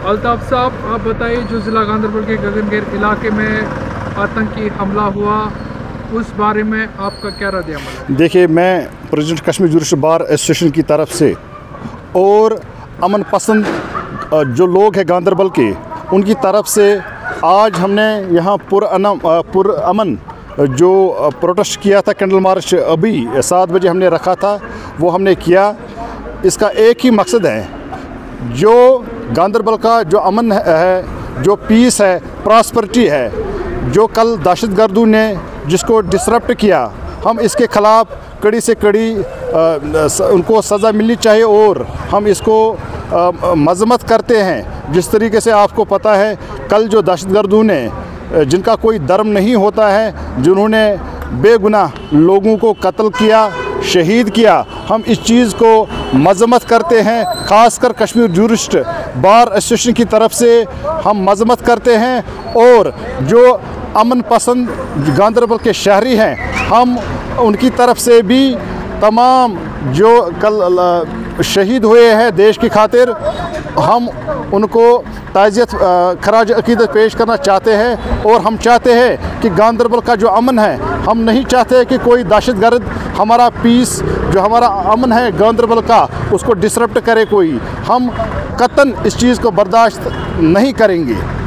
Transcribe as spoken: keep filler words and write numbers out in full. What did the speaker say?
अल्ताफ साहब, आप बताइए, जो ज़िला गांधरबल के गगनगैर इलाके में आतंकी हमला हुआ, उस बारे में आपका क्या रद्द-ए-अमल है? देखिए, मैं president Kashmir jurist bar association की तरफ से और अमन पसंद जो लोग हैं गांधरबल के, उनकी तरफ से आज हमने यहाँ पुरअमन पुरअमन जो प्रोटेस्ट किया था, कैंडल मार्च अभी सात बजे हमने रखा था, वो हमने किया। इसका एक ही मकसद है, जो गांधरबल का जो अमन है, जो पीस है, प्रॉस्पेरिटी है, जो कल दहशतगर्दों ने जिसको डिसरप्ट किया, हम इसके ख़िलाफ़ कड़ी से कड़ी आ, उनको सज़ा मिलनी चाहिए और हम इसको मज़म्मत करते हैं। जिस तरीके से आपको पता है, कल जो दहशतगर्दों ने, जिनका कोई धर्म नहीं होता है, जिन्होंने बेगुनाह लोगों को कत्ल किया, शहीद किया, हम इस चीज़ को मज़म्मत करते हैं। ख़ासकर कश्मीर जूरिस्ट बार एसोसिएशन की तरफ से हम मज़म्मत करते हैं और जो अमन पसंद गांधरबल के शहरी हैं, हम उनकी तरफ से भी तमाम जो कल शहीद हुए हैं देश की खातिर, हम उनको ताज़ियत खराज अक़ीदत पेश करना चाहते हैं। और हम चाहते हैं कि गांधरबल का जो अमन है, हम नहीं चाहते कि कोई दहशतगर्द हमारा पीस, जो हमारा अमन है गांधरबल का, उसको डिसरप्ट करे कोई। हम कतन इस चीज़ को बर्दाश्त नहीं करेंगे।